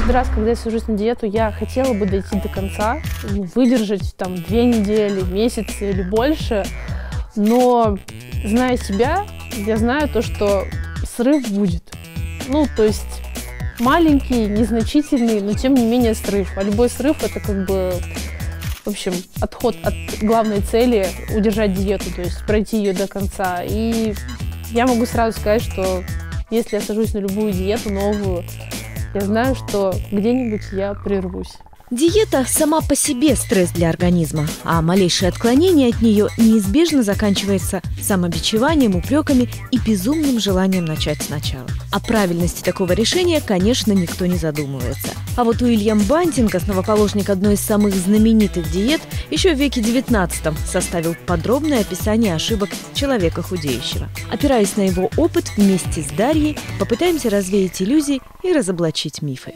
Каждый раз, когда я сажусь на диету, я хотела бы дойти до конца, выдержать там 2 недели, месяц или больше. Но, зная себя, я знаю то, что срыв будет. Ну, то есть маленький, незначительный, но тем не менее срыв. А любой срыв — это как бы, в общем, отход от главной цели — удержать диету, то есть пройти ее до конца. И я могу сразу сказать, что если я сажусь на любую диету новую, я знаю, что где-нибудь я прервусь. Диета сама по себе стресс для организма, а малейшее отклонение от нее неизбежно заканчивается самобичеванием, упреками и безумным желанием начать сначала. О правильности такого решения, конечно, никто не задумывается. А вот Уильям Бантинг, основоположник одной из самых знаменитых диет, еще в веке XIX составил подробное описание ошибок человека худеющего. Опираясь на его опыт, вместе с Дарьей попытаемся развеять иллюзии и разоблачить мифы.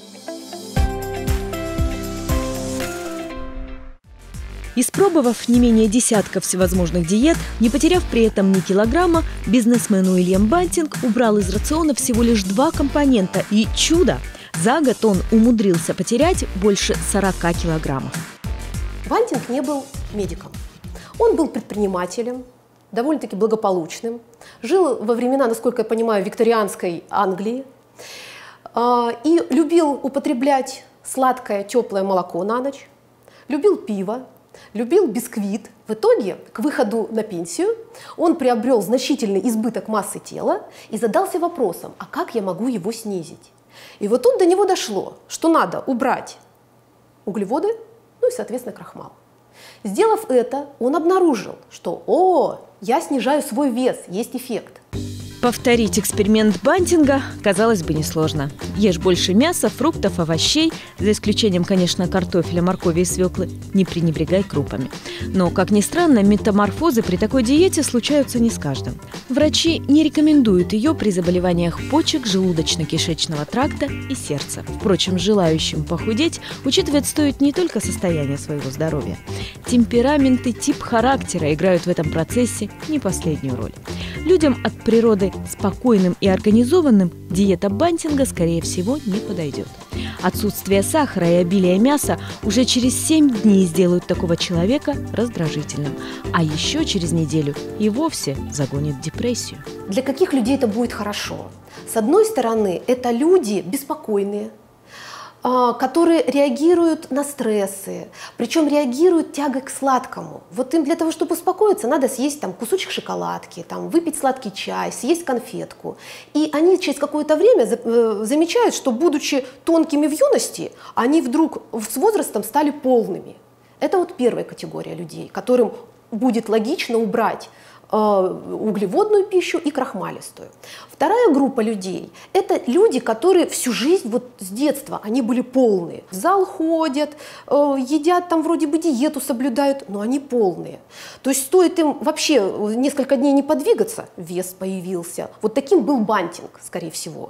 Испробовав не менее десятков всевозможных диет, не потеряв при этом ни килограмма, бизнесмен Уильям Бантинг убрал из рациона всего лишь 2 компонента. И чудо! За год он умудрился потерять больше 40 килограммов. Бантинг не был медиком. Он был предпринимателем, довольно-таки благополучным. Жил во времена, насколько я понимаю, викторианской Англии. И любил употреблять сладкое, теплое молоко на ночь. Любил пиво. Любил бисквит. В итоге, к выходу на пенсию, он приобрел значительный избыток массы тела и задался вопросом, а как я могу его снизить? И вот тут до него дошло, что надо убрать углеводы, ну и, соответственно, крахмал. Сделав это, он обнаружил, что я снижаю свой вес, есть эффект. Повторить эксперимент Бантинга, казалось бы, несложно. Ешь больше мяса, фруктов, овощей, за исключением, конечно, картофеля, моркови и свеклы. Не пренебрегай крупами. Но, как ни странно, метаморфозы при такой диете случаются не с каждым. Врачи не рекомендуют ее при заболеваниях почек, желудочно-кишечного тракта и сердца. Впрочем, желающим похудеть учитывать стоит не только состояние своего здоровья. Темперамент и тип характера играют в этом процессе не последнюю роль. Людям от природы спокойным и организованным диета Бантинга, скорее всего, не подойдет. Отсутствие сахара и обилие мяса уже через 7 дней сделают такого человека раздражительным. А еще через неделю и вовсе загонит в депрессию. Для каких людей это будет хорошо? С одной стороны, это люди беспокойные, которые реагируют на стрессы, причем реагируют тягой к сладкому. Вот им для того, чтобы успокоиться, надо съесть там кусочек шоколадки, там, выпить сладкий чай, съесть конфетку. И они через какое-то время замечают, что, будучи тонкими в юности, они вдруг с возрастом стали полными. Это вот первая категория людей, которым будет логично убрать углеводную пищу и крахмалистую. Вторая группа людей – это люди, которые всю жизнь, вот с детства, они были полные. В зал ходят, едят там вроде бы диету соблюдают, но они полные. То есть стоит им вообще несколько дней не подвигаться, вес появился. Вот таким был Бантинг, скорее всего.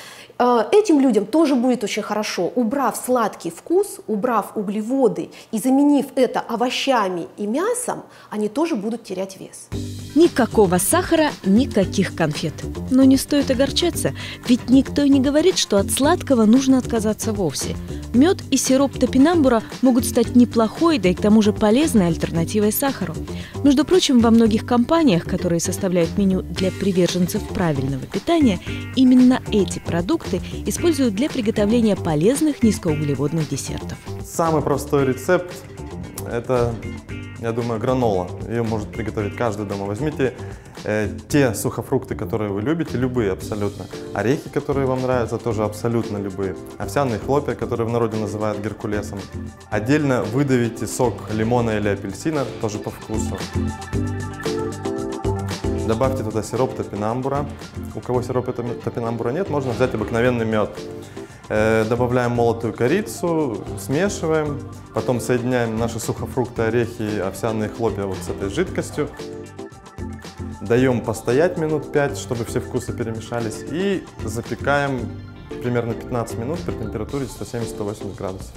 Этим людям тоже будет очень хорошо, убрав сладкий вкус, убрав углеводы и заменив это овощами и мясом, они тоже будут терять вес. Никакого сахара, никаких конфет. Но не стоит огорчаться, ведь никто и не говорит, что от сладкого нужно отказаться вовсе. Мед и сироп топинамбура могут стать неплохой, да и к тому же полезной альтернативой сахару. Между прочим, во многих компаниях, которые составляют меню для приверженцев правильного питания, именно эти продукты используют для приготовления полезных низкоуглеводных десертов. Самый простой рецепт – это, я думаю, гранола. Ее может приготовить каждый дома. Возьмите те сухофрукты, которые вы любите, любые абсолютно. Орехи, которые вам нравятся, тоже абсолютно любые. Овсяные хлопья, которые в народе называют геркулесом. Отдельно выдавите сок лимона или апельсина, тоже по вкусу. Добавьте туда сироп топинамбура. У кого сиропа топинамбура нет, можно взять обыкновенный мед. Добавляем молотую корицу, смешиваем, потом соединяем наши сухофрукты, орехи, овсяные хлопья вот с этой жидкостью. Даем постоять минут 5, чтобы все вкусы перемешались, и запекаем примерно 15 минут при температуре 170-180 градусов.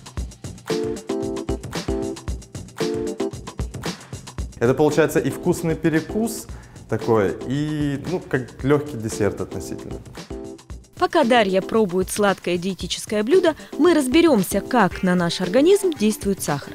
Это получается и вкусный перекус такой, и как легкий десерт относительно. Пока Дарья пробует сладкое диетическое блюдо, мы разберемся, как на наш организм действует сахар.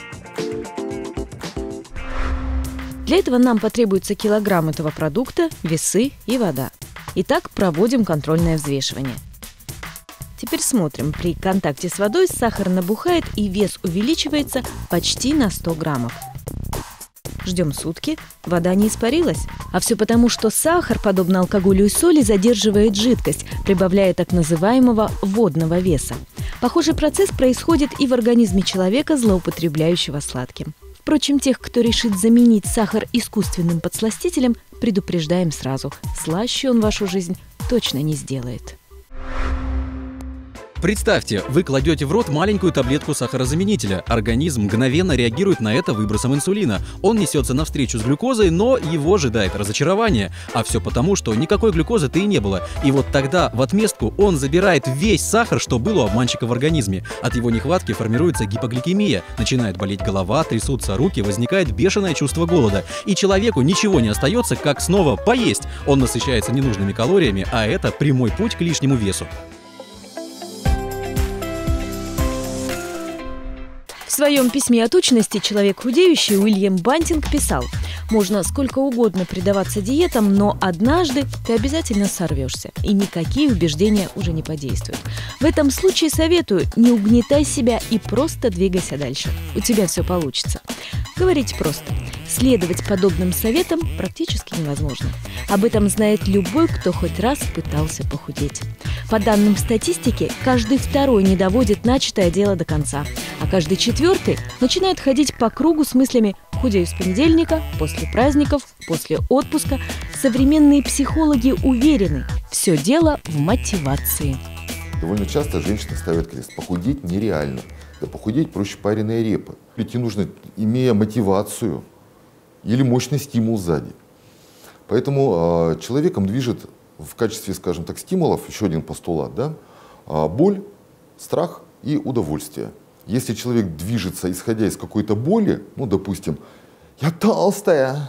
Для этого нам потребуется килограмм этого продукта, весы и вода. Итак, проводим контрольное взвешивание. Теперь смотрим. При контакте с водой сахар набухает и вес увеличивается почти на 100 граммов. Ждем сутки, вода не испарилась. А все потому, что сахар, подобно алкоголю и соли, задерживает жидкость, прибавляя так называемого водного веса. Похожий процесс происходит и в организме человека, злоупотребляющего сладким. Впрочем, тех, кто решит заменить сахар искусственным подсластителем, предупреждаем сразу. Слаще он вашу жизнь точно не сделает. Представьте, вы кладете в рот маленькую таблетку сахарозаменителя. Организм мгновенно реагирует на это выбросом инсулина. Он несется навстречу с глюкозой, но его ожидает разочарование. А все потому, что никакой глюкозы-то и не было. И вот тогда в отместку он забирает весь сахар, что был у обманщика в организме. От его нехватки формируется гипогликемия. Начинает болеть голова, трясутся руки, возникает бешеное чувство голода. И человеку ничего не остается, как снова поесть. Он насыщается ненужными калориями, а это прямой путь к лишнему весу. В своем письме о тучности «Человек худеющий» Уильям Бантинг писал: «Можно сколько угодно предаваться диетам, но однажды ты обязательно сорвешься, и никакие убеждения уже не подействуют. В этом случае советую: не угнетай себя и просто двигайся дальше. У тебя все получится». Говорить просто. Следовать подобным советам практически невозможно. Об этом знает любой, кто хоть раз пытался похудеть. По данным статистики, каждый второй не доводит начатое дело до конца, а каждый четвертый начинает ходить по кругу с мыслями «худею с понедельника», «после праздников», «после отпуска». Современные психологи уверены, все дело в мотивации. Довольно часто женщины ставят крест: похудеть нереально. Да похудеть проще пареной репы. Идти нужно, имея мотивацию или мощный стимул сзади. Поэтому человеком движет в качестве, скажем так, стимулов, еще один постулат, да, боль, страх и удовольствие. Если человек движется, исходя из какой-то боли, ну, допустим, «я толстая»,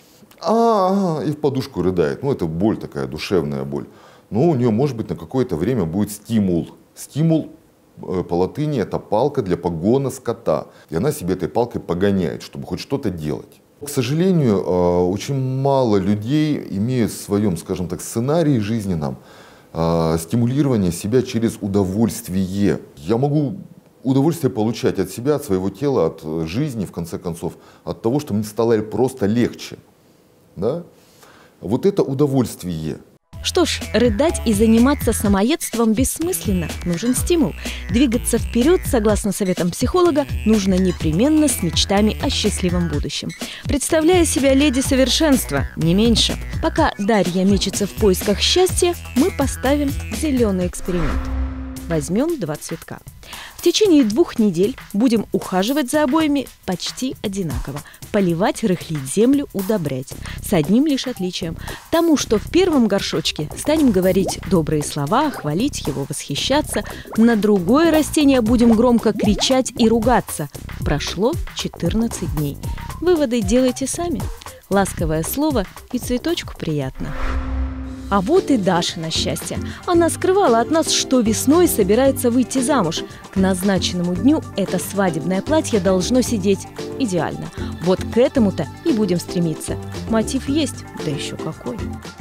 и в подушку рыдает, ну, это боль такая, душевная боль, но у нее, может быть, на какое-то время будет стимул. Стимул по латыни — это палка для погона скота, и она себе этой палкой погоняет, чтобы хоть что-то делать. К сожалению, очень мало людей имеют в своем, скажем так, сценарии жизненном стимулирование себя через удовольствие. Я могу удовольствие получать от себя, от своего тела, от жизни, в конце концов, от того, что мне стало просто легче. Да? Вот это удовольствие. Что ж, рыдать и заниматься самоедством бессмысленно. Нужен стимул. Двигаться вперед, согласно советам психолога, нужно непременно с мечтами о счастливом будущем. Представляя себя леди совершенства, не меньше. Пока Дарья мечется в поисках счастья, мы поставим зеленый эксперимент. Возьмем 2 цветка. В течение 2 недель будем ухаживать за обоими почти одинаково. Поливать, рыхлить землю, удобрять. С одним лишь отличием. Тому, что в первом горшочке станем говорить добрые слова, хвалить его, восхищаться. На другое растение будем громко кричать и ругаться. Прошло 14 дней. Выводы делайте сами. Ласковое слово, и цветочку приятно. А вот и Дашино счастье. Она скрывала от нас, что весной собирается выйти замуж. К назначенному дню это свадебное платье должно сидеть идеально. Вот к этому-то и будем стремиться. Мотив есть, да еще какой.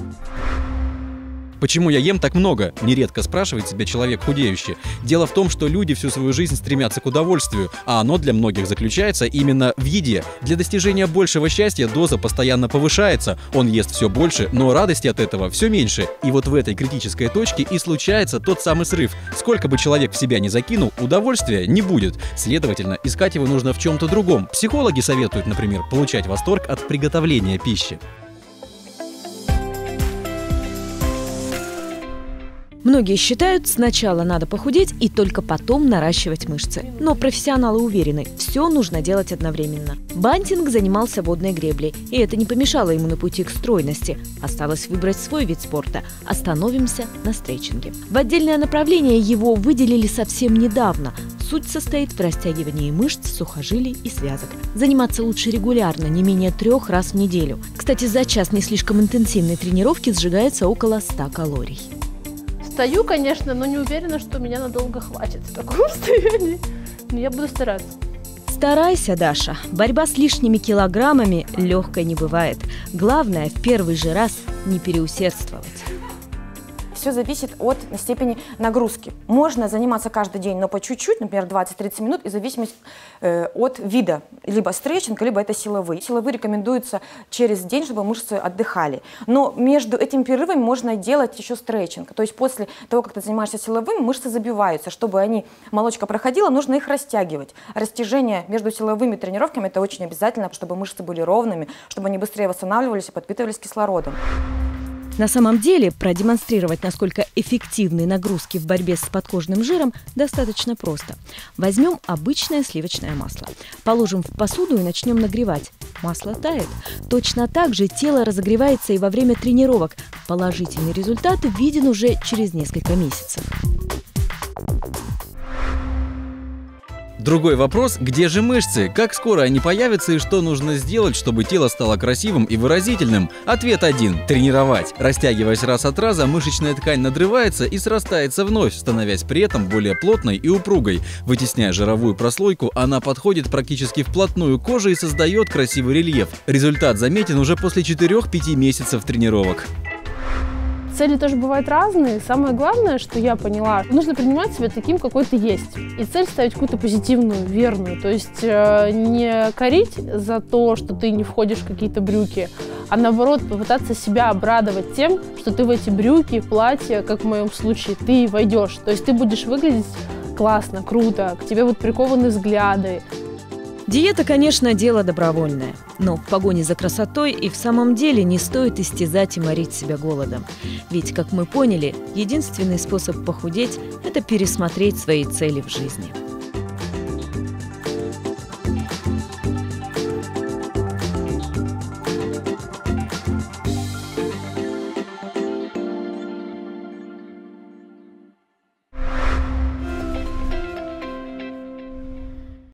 Почему я ем так много? Нередко спрашивает себя человек худеющий. Дело в том, что люди всю свою жизнь стремятся к удовольствию, а оно для многих заключается именно в еде. Для достижения большего счастья доза постоянно повышается, он ест все больше, но радости от этого все меньше. И вот в этой критической точке и случается тот самый срыв. Сколько бы человек в себя ни закинул, удовольствия не будет. Следовательно, искать его нужно в чем-то другом. Психологи советуют, например, получать восторг от приготовления пищи. Многие считают, сначала надо похудеть и только потом наращивать мышцы. Но профессионалы уверены, все нужно делать одновременно. Бантинг занимался водной греблей, и это не помешало ему на пути к стройности. Осталось выбрать свой вид спорта. Остановимся на стретчинге. В отдельное направление его выделили совсем недавно. Суть состоит в растягивании мышц, сухожилий и связок. Заниматься лучше регулярно, не менее 3 раз в неделю. Кстати, за час не слишком интенсивной тренировки сжигается около 100 калорий. устаю, конечно, но не уверена, что меня надолго хватит в таком состоянии. Но я буду стараться. Старайся, Даша. Борьба с лишними килограммами легкой не бывает. Главное, в первый же раз не переусердствовать. Все зависит от степени нагрузки. Можно заниматься каждый день, но по чуть-чуть, например, 20-30 минут, и в зависимости от вида. Либо стретчинг, либо это силовые. Силовые рекомендуются через день, чтобы мышцы отдыхали. Но между этими перерывами можно делать еще стретчинг. То есть после того, как ты занимаешься силовым, мышцы забиваются. Чтобы молочка проходила, нужно их растягивать. Растяжение между силовыми тренировками – это очень обязательно, чтобы мышцы были ровными, чтобы они быстрее восстанавливались и подпитывались кислородом. На самом деле, продемонстрировать, насколько эффективны нагрузки в борьбе с подкожным жиром, достаточно просто. Возьмем обычное сливочное масло, положим в посуду и начнем нагревать. Масло тает. Точно так же тело разогревается и во время тренировок. Положительный результат виден уже через несколько месяцев. Другой вопрос – где же мышцы? Как скоро они появятся и что нужно сделать, чтобы тело стало красивым и выразительным? Ответ один – тренировать. Растягиваясь раз от раза, мышечная ткань надрывается и срастается вновь, становясь при этом более плотной и упругой. Вытесняя жировую прослойку, она подходит практически вплотную к коже и создает красивый рельеф. Результат заметен уже после 4-5 месяцев тренировок. Цели тоже бывают разные. Самое главное, что я поняла, нужно принимать себя таким, какой ты есть. И цель ставить какую-то позитивную, верную. То есть не корить за то, что ты не входишь в какие-то брюки, а наоборот попытаться себя обрадовать тем, что ты в эти брюки, платья, как в моем случае, ты войдешь. То есть ты будешь выглядеть классно, круто, к тебе будут прикованы взгляды. Диета, конечно, дело добровольное, но в погоне за красотой и в самом деле не стоит истязать и морить себя голодом. Ведь, как мы поняли, единственный способ похудеть – это пересмотреть свои цели в жизни.